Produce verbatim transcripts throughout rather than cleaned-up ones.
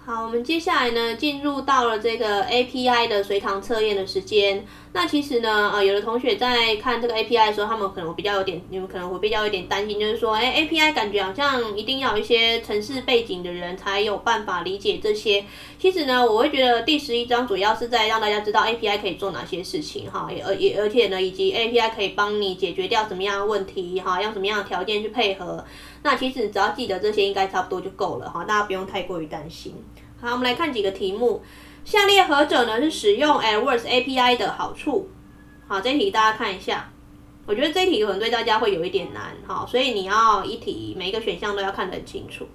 好，我们接下来呢，进入到了这个 A P I 的随堂测验的时间。那其实呢，呃，有的同学在看这个 A P I 的时候，他们可能比较有点，你们可能会比较有点担心，就是说，哎 ，A P I 感觉好像一定要有一些程式背景的人才有办法理解这些。其实呢，我会觉得第十一章主要是在让大家知道 A P I 可以做哪些事情，哈，也而也而且呢，以及 A P I 可以帮你解决掉什么样的问题，哈，用什么样的条件去配合。那其实只要记得这些，应该差不多就够了，哈，大家不用太过于担心。好，我们来看几个题目。下列何者呢是使用 AdWords A P I 的好处？好，这一题大家看一下。我觉得这一题可能对大家会有一点难，哈，所以你要一题每一个选项都要看得很清楚。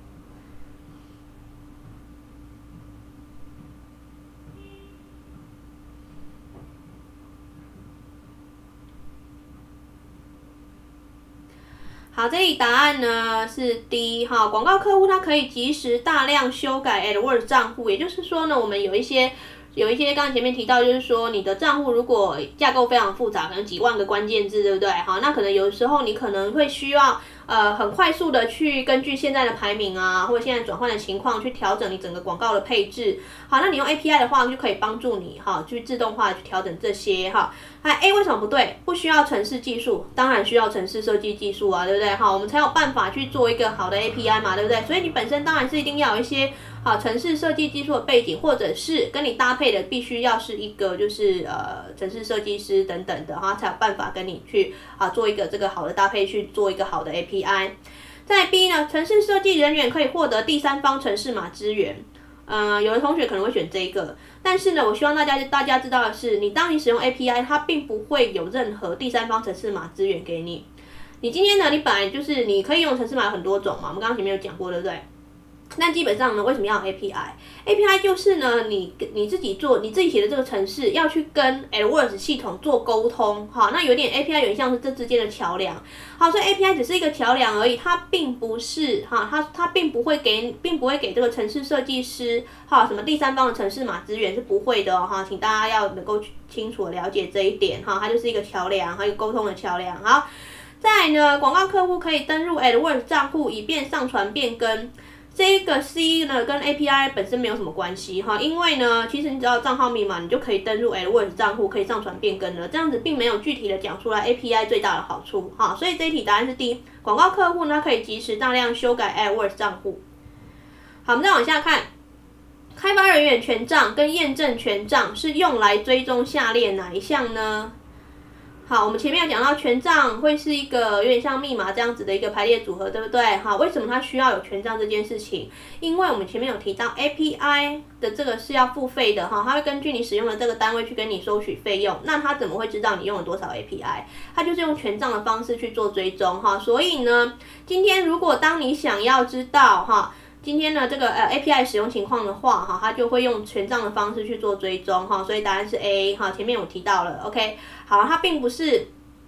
好，这里答案呢是 D 哈，广告客户他可以及时大量修改 AdWords 账户，也就是说呢，我们有一些有一些刚才前面提到，就是说你的账户如果架构非常复杂，可能几万个关键字，对不对？好，那可能有时候你可能会需要呃很快速的去根据现在的排名啊，或者现在转换的情况去调整你整个广告的配置。好，那你用 A P I 的话就可以帮助你哈，去自动化的去调整这些哈。哎 A 为什么不对？不需要程式技术，当然需要程式设计技术啊，对不对？好，我们才有办法去做一个好的 A P I 嘛，对不对？所以你本身当然是一定要有一些好程式设计技术的背景，或者是跟你搭配的必须要是一个就是呃程式设计师等等的哈，才有办法跟你去啊做一个这个好的搭配，去做一个好的 A P I。在 B 呢，程式设计人员可以获得第三方程式码资源。呃，有的同学可能会选这个，但是呢，我希望大家大家知道的是，你当你使用 A P I， 它并不会有任何第三方程式码资源给你。你今天呢，你本来就是你可以用程式码有很多种嘛，我们刚刚前面有讲过，对不对？那基本上呢，为什么要有 A P I？A P I 就是呢，你你自己做，你自己写的这个程式要去跟 AdWords 系统做沟通，好，那有点 A P I 有点像是这之间的桥梁，好，所以 A P I 只是一个桥梁而已，它并不是哈，它它并不会给，并不会给这个程式设计师哈什么第三方的程式码资源是不会的哦哈，请大家要能够清楚的了解这一点哈，它就是一个桥梁，还有沟通的桥梁，好，再来呢，广告客户可以登入 AdWords 账户以便上传变更。这个 C 呢跟 A P I 本身没有什么关系哈，因为呢，其实你只要有账号密码，你就可以登入 AdWords 账户，可以上传变更了。这样子并没有具体的讲出来 A P I 最大的好处哈，所以这一题答案是 D。广告客户呢可以及时大量修改 AdWords 账户。好，我们再往下看，开发人员权杖跟验证权杖是用来追踪下列哪一项呢？好，我们前面有讲到权杖会是一个有点像密码这样子的一个排列组合，对不对？好，为什么它需要有权杖这件事情？因为我们前面有提到 A P I 的这个是要付费的哈，它会根据你使用的这个单位去跟你收取费用。那它怎么会知道你用了多少 A P I？ 它就是用权杖的方式去做追踪哈。所以呢，今天如果当你想要知道哈。今天呢，这个呃 A P I 使用情况的话，哈，它就会用权杖的方式去做追踪，哈，所以答案是 A， 哈，前面有提到了 ，OK， 好，它并不是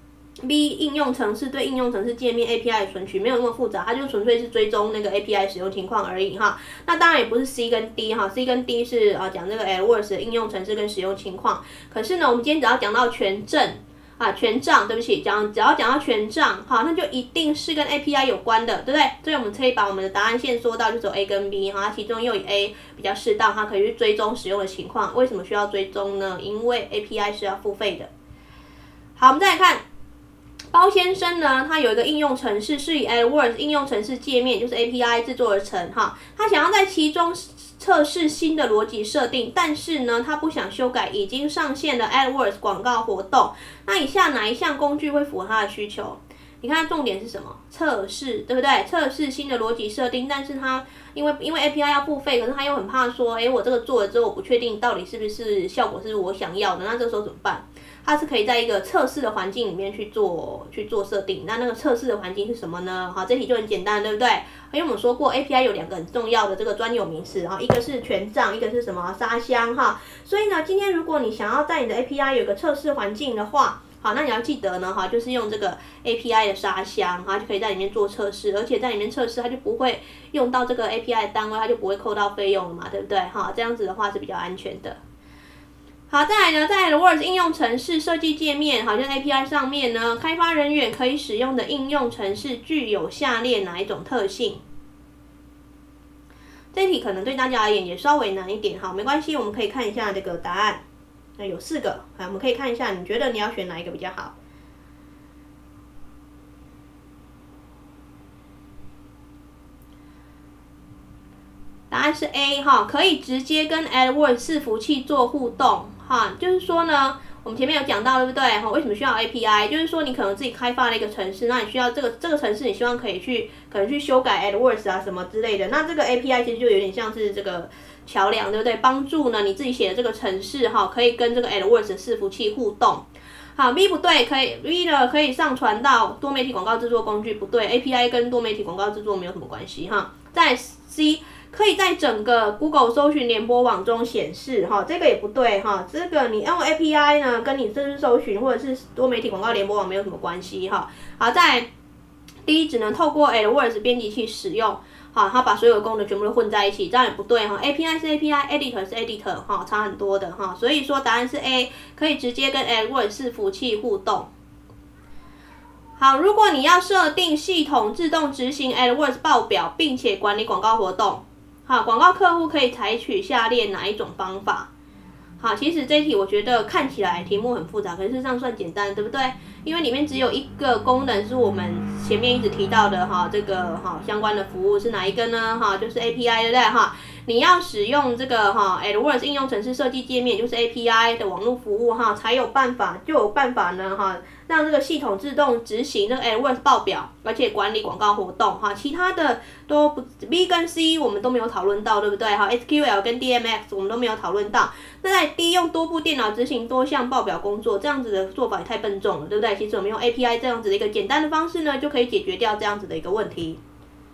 B 应用程式对应用程式界面 A P I 的存取，没有那么复杂，它就纯粹是追踪那个 A P I 使用情况而已，哈，那当然也不是 C 跟 D， 哈 ，C 跟 D 是啊讲这个 AdWords 的应用程式跟使用情况，可是呢，我们今天只要讲到权证。啊，权杖，对不起，讲只要讲到权杖，好，那就一定是跟 A P I 有关的，对不对？所以我们可以把我们的答案线缩到就走 A 跟 B， 哈，其中又以 A 比较适当，它可以去追踪使用的情况。为什么需要追踪呢？因为 A P I 是要付费的。好，我们再来看。包先生呢，他有一个应用程式是以 AdWords 应用程式界面，就是 A P I 制作而成哈。他想要在其中测试新的逻辑设定，但是呢，他不想修改已经上线的 AdWords 广告活动。那以下哪一项工具会符合他的需求？你看重点是什么？测试，对不对？测试新的逻辑设定，但是他因为因为 A P I 要付费，可是他又很怕说，诶，我这个做了之后，我不确定到底是不是效果是我想要的，那这个时候怎么办？它是可以在一个测试的环境里面去做去做设定，那那个测试的环境是什么呢？好，这题就很简单，对不对？因为我们说过 A P I 有两个很重要的这个专有名词哈，一个是权杖，一个是什么沙箱哈。所以呢，今天如果你想要在你的 A P I 有一个测试环境的话，好，那你要记得呢哈，就是用这个 A P I 的沙箱哈，就可以在里面做测试，而且在里面测试它就不会用到这个 A P I 的单位，它就不会扣到费用了嘛，对不对？哈，这样子的话是比较安全的。好，再来呢，在 AdWords 应用程式设计界面，好像 A P I 上面呢，开发人员可以使用的应用程式具有下列哪一种特性？ 这一题可能对大家而言也稍微难一点，好，没关系，我们可以看一下这个答案。那有四个，好，我们可以看一下，你觉得你要选哪一个比较好？答案是 A 哈，可以直接跟 AdWords 伺服器做互动哈，就是说呢，我们前面有讲到对不对哈？为什么需要 A P I？ 就是说你可能自己开发了一个程式，那你需要这个这个程式，你希望可以去可能去修改 AdWords 啊什么之类的，那这个 A P I 其实就有点像是这个桥梁，对不对？帮助呢你自己写的这个程式哈，可以跟这个 AdWords 的伺服器互动。好 ，B 不对，可以 B 呢可以上传到多媒体广告制作工具，不对 ，A P I 跟多媒体广告制作没有什么关系哈。在 C。可以在整个 Google 搜寻联播网中显示哈，这个也不对哈，这个你用 A P I 呢，跟你这次搜寻或者是多媒体广告联播网没有什么关系哈。好，在 D 只能透过 AdWords 编辑器使用，好，它把所有的功能全部都混在一起，这样也不对哈。A P I 是 A P I，Editor 是 Editor 哈，差很多的哈，所以说答案是 A， 可以直接跟 AdWords 伺服器互动。好，如果你要设定系统自动执行 AdWords 报表，并且管理广告活动。好，广告客户可以采取下列哪一种方法？好，其实这一题我觉得看起来题目很复杂，可是事实上算简单，对不对？因为里面只有一个功能是我们前面一直提到的哈，这个哈相关的服务是哪一个呢？哈，就是 A P I， 对不对？哈，你要使用这个哈 AdWords 应用程式设计界面，就是 A P I 的网络服务哈，才有办法就有办法呢哈，让这个系统自动执行这个 AdWords 报表，而且管理广告活动哈。其他的都不 B 跟 C 我们都没有讨论到，对不对？哈 ，S Q L 跟 D M X 我们都没有讨论到。那在 D 用多部电脑执行多项报表工作，这样子的做法也太笨重了，对不对？其实我们用 A P I 这样子的一个简单的方式呢，就可以解决掉这样子的一个问题。